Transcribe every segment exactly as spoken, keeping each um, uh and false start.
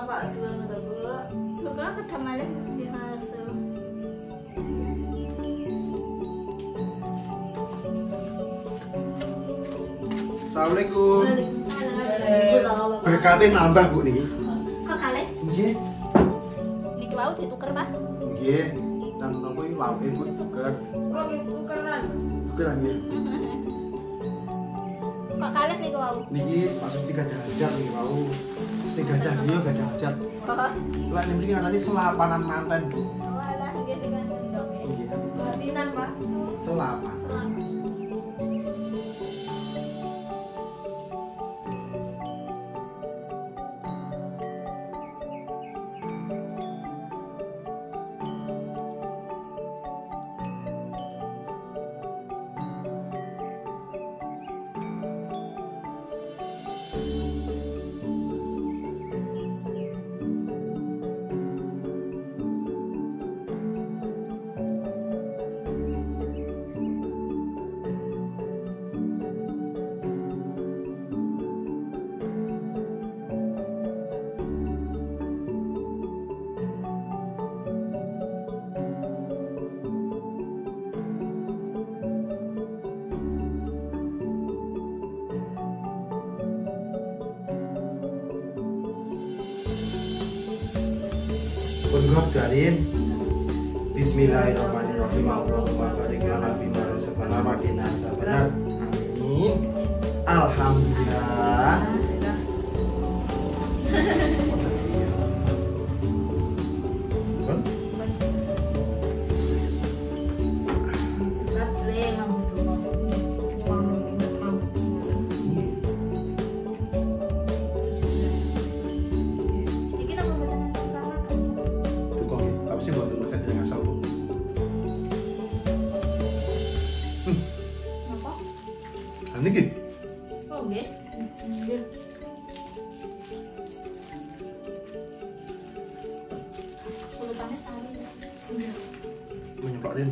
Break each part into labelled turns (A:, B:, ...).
A: Pak jual nggak Bu? Bukan ketemu lagi di hasil.
B: Assalamualaikum. B K T nambah Bu nih.
A: Kok kali?
B: Nggih.
A: Niki wau dituker, Pak.
B: Nggih. Dan nopo iki lauke Bu tuker.
A: Kok nggih tukeran?
B: Tukeran nggih.
A: Kok kali niku wau?
B: Niki maksud sing gadah hajat niki wau. Sing gadah dia gadah hajat. Lah ning mriki nganti selapanan manten Bu.
A: Oh, alah nggih dengan ndok.
B: Nggih.
A: Batinan, Pak.
B: Selapan.
A: Selamat.
B: Pun Darin. Bismillahirrahmanirrahim. Allahumma barik lana fi ma razaqtana wa qina adzabannar. Amin. Alhamdulillah. Pun tukang apa sih buat tulisan dengan asal Bu? Hmm. Niki.
A: Oh, nggih. Urutannya sehari.
B: Mau nyobain.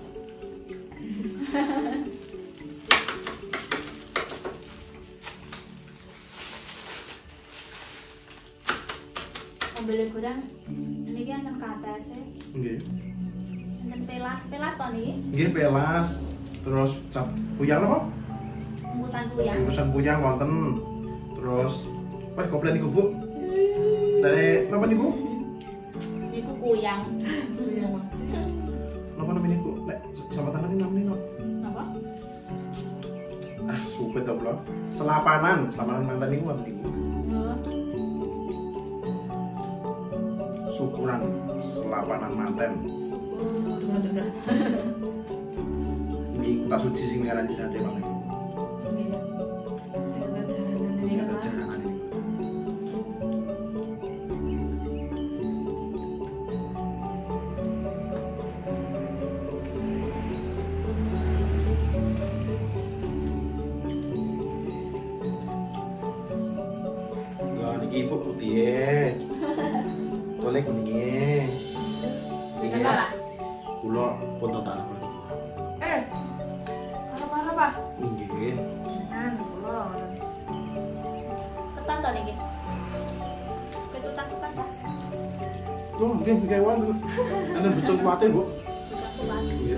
A: Mobilnya kurang. Ini kan yang ke atas ya.
B: Nggih.
A: Dan pelas, pelas toh nih.
B: Nggih pelas. Terus cap puyang apa?
A: Bungkusan puyang.
B: Urusan puyang wonten. Terus wah komplit niku Bu. Dari napa niku?
A: Niku puyang.
B: Napa namanya niku? Nek sama tangan ini namanya napa?
A: Apa?
B: Ah, supet ta kula. Selapanan, selapanan mantan niku wonten niku.
A: Oh.
B: Syukuran selapanan manten. Ini tak suci sing ngaran di sana Bang. Sing ada jaranan ini. Enggak, niki Ibu putih. Boleh kuning.
A: Kenapa lah?
B: Kula pun total.
A: Eh, kalau Pak?
B: Nggih.
A: Nah, kula. Ketan toh niki. Ketutan ketan Pak.
B: Tuh, nggih kewan. Ana becul kuwate, Bu.
A: Ketutan ketan.
B: Iya.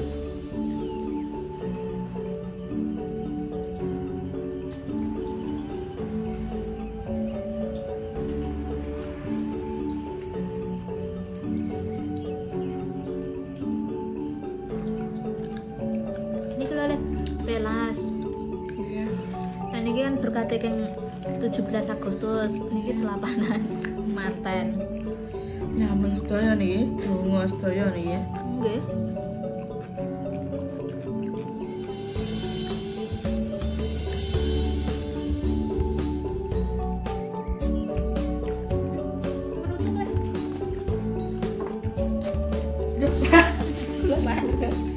A: Ini kalau lihat pelas.
C: Iya.
A: Nah, ini kan berkati yang tujuh belas Agustus. Ini selapanan manten.
C: Nyaman sedaya nih, donga sedaya nih ya.
A: Nggih.
C: Belum